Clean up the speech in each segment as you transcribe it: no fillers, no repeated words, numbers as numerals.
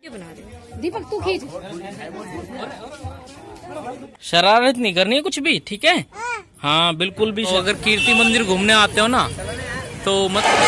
बना रहे दीपक, तू खींच। शरारत नहीं करनी है कुछ भी, ठीक है? हाँ बिल्कुल भी। अगर कीर्ति मंदिर घूमने आते हो ना तो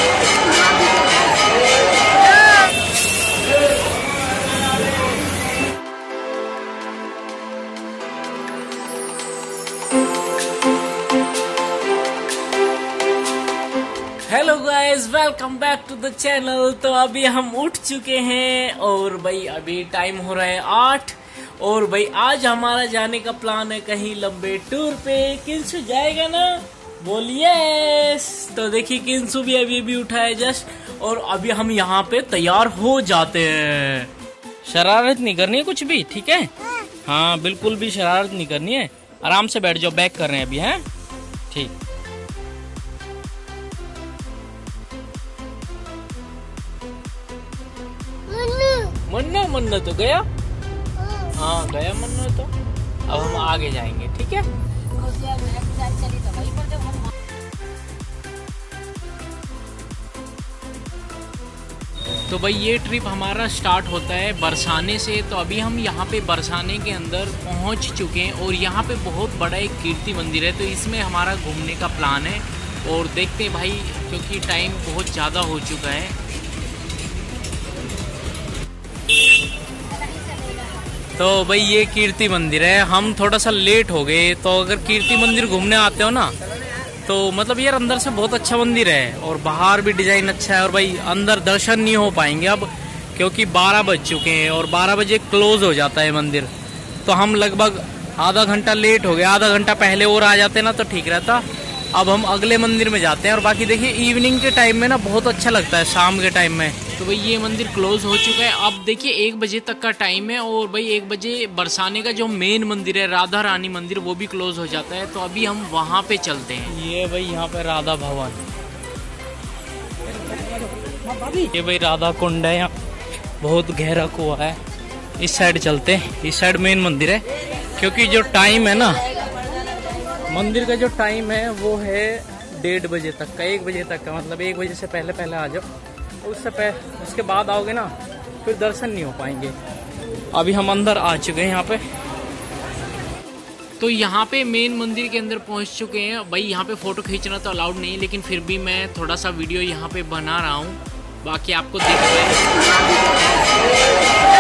hello guys, welcome back to the channel. तो अभी हम उठ चुके हैं और भाई अभी टाइम हो रहा है 8 और भाई आज हमारा जाने का प्लान है कहीं लंबे टूर पे। किंसु जाएगा ना? बोलिए। तो देखिए किंसु भी अभी उठा है जस्ट और अभी हम यहाँ पे तैयार हो जाते हैं। शरारत नहीं करनी है कुछ भी, ठीक है? हाँ बिल्कुल भी शरारत नहीं करनी है। आराम से बैठ जाओ, बैक कर रहे हैं अभी, हैं? ठीक। मन्ना मन्ना तो गया। हाँ गया मन्ना तो। अब हम आगे जाएंगे, ठीक है? तो भाई ये ट्रिप हमारा स्टार्ट होता है बरसाने से। तो अभी हम यहाँ पे बरसाने के अंदर पहुँच चुके हैं और यहाँ पे बहुत बड़ा एक कीर्ति मंदिर है। तो इसमें हमारा घूमने का प्लान है और देखते हैं भाई, क्योंकि टाइम बहुत ज़्यादा हो चुका है। तो भाई ये कीर्ति मंदिर है। हम थोड़ा सा लेट हो गए। तो अगर कीर्ति मंदिर घूमने आते हो ना तो मतलब यार अंदर से बहुत अच्छा मंदिर है और बाहर भी डिजाइन अच्छा है। और भाई अंदर दर्शन नहीं हो पाएंगे अब, क्योंकि 12 बज चुके हैं और 12 बजे क्लोज हो जाता है मंदिर। तो हम लगभग आधा घंटा लेट हो गए। आधा घंटा पहले और आ जाते ना तो ठीक रहता। अब हम अगले मंदिर में जाते हैं। और बाकी देखिए इवनिंग के टाइम में ना बहुत अच्छा लगता है, शाम के टाइम में। तो भाई ये मंदिर क्लोज हो चुका है। अब देखिए 1 बजे तक का टाइम है और भाई 1 बजे बरसाने का जो मेन मंदिर है राधा रानी मंदिर, वो भी क्लोज हो जाता है। तो अभी हम वहाँ पे चलते हैं। ये भाई यहाँ पे राधा भवन, ये भाई राधा कुंड है। यहाँ बहुत गहरा कुआं है। इस साइड चलते हैं, इस साइड मेन मंदिर है। क्योंकि जो टाइम है ना मंदिर का, जो टाइम है वो है 1:30 बजे तक का, 1 बजे तक का। मतलब 1 बजे से पहले आ जाओ। उसके बाद आओगे ना फिर दर्शन नहीं हो पाएंगे। अभी हम अंदर आ चुके हैं यहाँ पे। तो यहाँ पे मेन मंदिर के अंदर पहुँच चुके हैं। भाई यहाँ पे फोटो खींचना तो अलाउड नहीं है, लेकिन फिर भी मैं थोड़ा सा वीडियो यहाँ पे बना रहा हूँ। बाकी आपको दिख रहा है।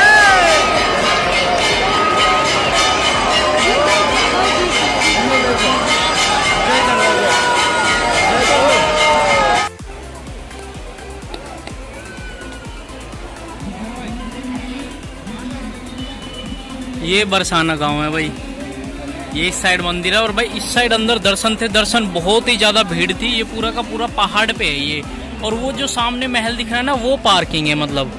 ये बरसाना गांव है भाई। ये इस साइड मंदिर है और भाई इस साइड अंदर दर्शन थे। दर्शन बहुत ही ज्यादा भीड़ थी। ये पूरा का पूरा पहाड़ पे है ये। और वो जो सामने महल दिख रहा है ना वो पार्किंग है। मतलब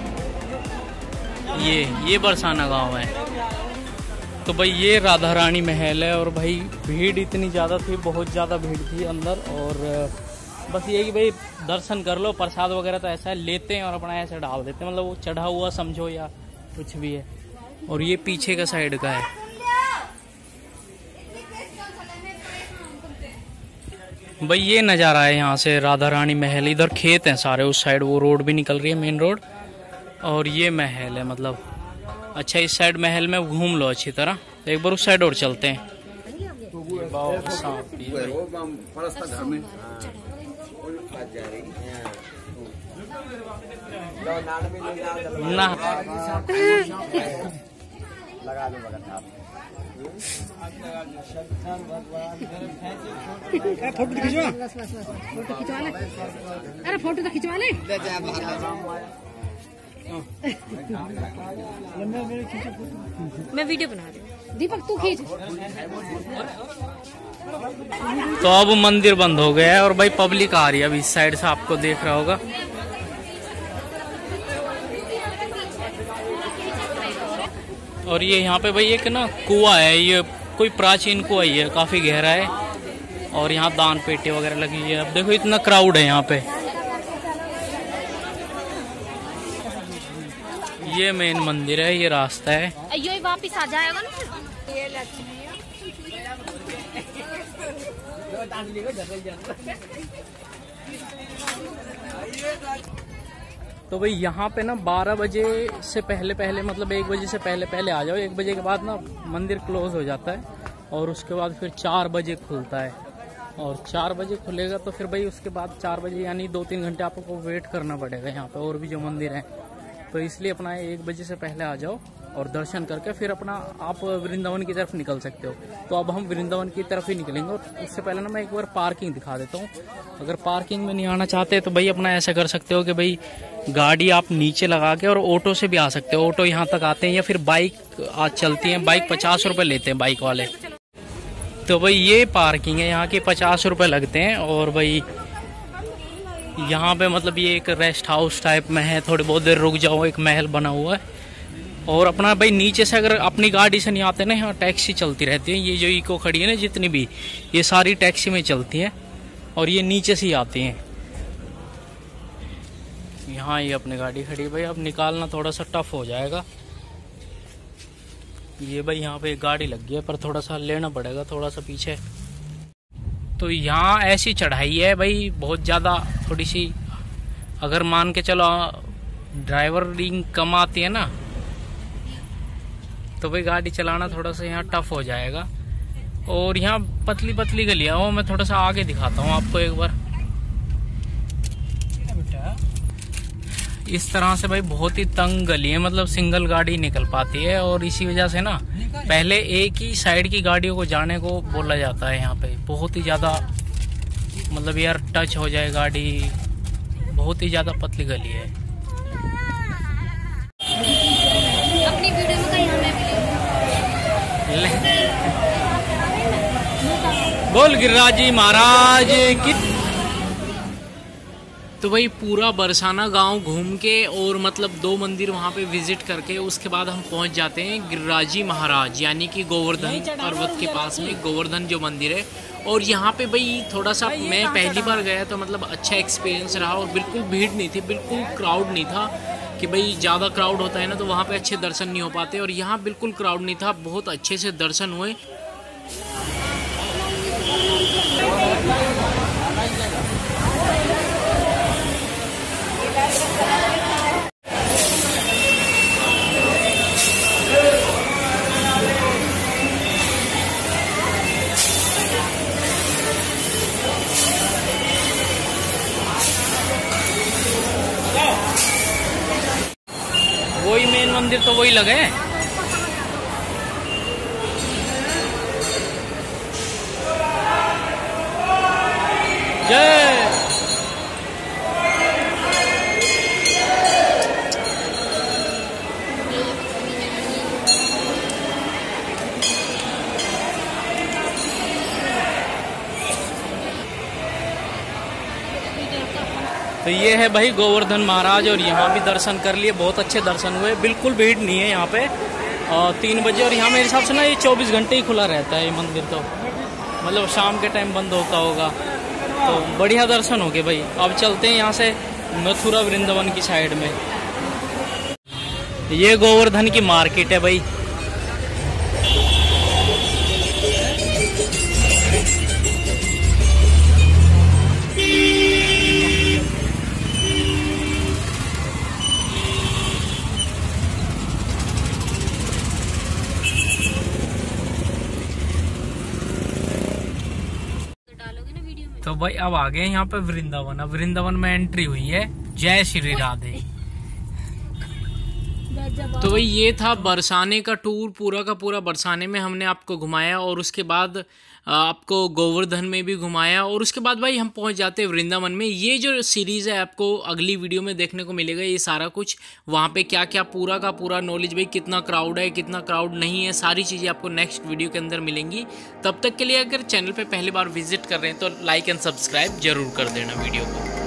ये बरसाना गांव है। तो भाई ये राधा रानी महल है। और भाई भीड़ इतनी ज्यादा थी, बहुत ज्यादा भीड़ थी अंदर। और बस ये कि भाई दर्शन कर लो। प्रसाद वगैरह तो ऐसा लेते हैं और अपना ऐसे डाल देते हैं। मतलब वो चढ़ा हुआ समझो या कुछ भी है। और ये पीछे का साइड का है। भाई ये नज़ारा है यहाँ से राधा रानी महल। इधर खेत हैं सारे, उस साइड वो रोड भी निकल रही है, मेन रोड। और ये महल है। मतलब अच्छा इस साइड महल में घूम लो अच्छी तरह। तो एक बार उस साइड और चलते हैं। ना लगा दो फोटो खिंचवा। अरे फोटो तो खिंचवा ले। मैं वीडियो बना रही हूँ दीपक, तू खींच। तो अब मंदिर बंद हो गया है और भाई पब्लिक आ रही है अभी इस साइड से, आपको देख रहा होगा। और ये यहाँ पे भाई एक ना कुआं है। ये कोई प्राचीन कुआं ही है, काफी गहरा है। और यहाँ दान पेटी वगैरह लगी है। अब देखो इतना क्राउड है यहाँ पे। ये मेन मंदिर है, ये रास्ता है। ये वापिस आ जाएगा ना। तो भाई यहाँ पे ना 12 बजे से पहले मतलब 1 बजे से पहले आ जाओ। 1 बजे के बाद ना मंदिर क्लोज हो जाता है और उसके बाद फिर 4 बजे खुलता है। और 4 बजे खुलेगा तो फिर भाई उसके बाद 4 बजे यानी 2-3 घंटे आपको वेट करना पड़ेगा यहाँ पे और भी जो मंदिर है। तो इसलिए अपना 1 बजे से पहले आ जाओ और दर्शन करके फिर अपना आप वृंदावन की तरफ निकल सकते हो। तो अब हम वृंदावन की तरफ ही निकलेंगे। उससे पहले ना मैं एक बार पार्किंग दिखा देता हूँ। अगर पार्किंग में नहीं आना चाहते तो भाई अपना ऐसा कर सकते हो कि भाई गाड़ी आप नीचे लगा के और ऑटो से भी आ सकते हो। ऑटो यहाँ तक आते हैं या फिर बाइक आज चलती है। बाइक 50 रुपये लेते हैं बाइक वाले। तो भाई ये पार्किंग है, यहाँ के 50 रुपये लगते हैं। और भाई यहाँ पे मतलब ये एक रेस्ट हाउस टाइप में है, थोड़ी बहुत देर रुक जाओ, एक महल बना हुआ है। और अपना भाई नीचे से अगर अपनी गाड़ी से नहीं आते ना, यहाँ टैक्सी चलती रहती है। ये जो इको खड़ी है ना जितनी भी, ये सारी टैक्सी में चलती हैं और ये नीचे से ही आती हैं। यहाँ ये अपनी गाड़ी खड़ी है भाई, अब निकालना थोड़ा सा टफ हो जाएगा। ये भाई यहाँ पे एक गाड़ी लग गई है पर थोड़ा सा लेना पड़ेगा, थोड़ा सा पीछे। तो यहाँ ऐसी चढ़ाई है भाई बहुत ज़्यादा, थोड़ी सी अगर मान के चलो ड्राइवरिंग कम आती है ना तो भाई गाड़ी चलाना थोड़ा सा यहाँ टफ हो जाएगा। और यहाँ पतली पतली गलियाँ हो, मैं थोड़ा सा आगे दिखाता हूँ आपको एक बार। इस तरह से भाई बहुत ही तंग गली है, मतलब सिंगल गाड़ी निकल पाती है। और इसी वजह से ना पहले एक ही साइड की गाड़ियों को जाने को बोला जाता है। यहाँ पे बहुत ही ज़्यादा मतलब यार टच हो जाए गाड़ी, बहुत ही ज़्यादा पतली गली है। अपनी वीडियो में कहीं हमें बोल गिरिराज जी महाराज की। तो भाई पूरा बरसाना गांव घूम के और मतलब 2 मंदिर वहां पे विजिट करके उसके बाद हम पहुंच जाते हैं गिरिराजी महाराज यानी कि गोवर्धन पर्वत के पास में गोवर्धन जो मंदिर है। और यहाँ पे भाई थोड़ा सा मैं पहली बार गया तो मतलब अच्छा एक्सपीरियंस रहा। और बिल्कुल भीड़ नहीं थी, बिल्कुल क्राउड नहीं था कि भाई ज़्यादा क्राउड होता है ना तो वहाँ पे अच्छे दर्शन नहीं हो पाते। और यहाँ बिल्कुल क्राउड नहीं था, बहुत अच्छे से दर्शन हुए। वही मेन मंदिर तो वही लगे हैं। जय तो ये है भाई गोवर्धन महाराज। और यहाँ भी दर्शन कर लिए, बहुत अच्छे दर्शन हुए, बिल्कुल भीड़ नहीं है यहाँ पे। 3 बजे और यहाँ मेरे हिसाब से ना ये 24 घंटे ही खुला रहता है ये मंदिर। तो मतलब शाम के टाइम बंद होता होगा। तो बढ़िया दर्शन हो गए भाई। अब चलते हैं यहाँ से मथुरा वृंदावन की साइड में। ये गोवर्धन की मार्केट है भाई। तो भाई अब आ गए यहाँ पे वृंदावन। अब वृंदावन में एंट्री हुई है। जय श्री राधे। तो भाई ये था बरसाने का टूर, पूरा का पूरा बरसाने में हमने आपको घुमाया और उसके बाद आपको गोवर्धन में भी घुमाया। और उसके बाद भाई हम पहुंच जाते हैं वृंदावन में। ये जो सीरीज़ है आपको अगली वीडियो में देखने को मिलेगा। ये सारा कुछ वहाँ पे क्या क्या पूरा का पूरा नॉलेज, भाई कितना क्राउड है कितना क्राउड नहीं है, सारी चीज़ें आपको नेक्स्ट वीडियो के अंदर मिलेंगी। तब तक के लिए अगर चैनल पे पहली बार विजिट कर रहे हैं तो लाइक एंड सब्सक्राइब जरूर कर देना वीडियो को।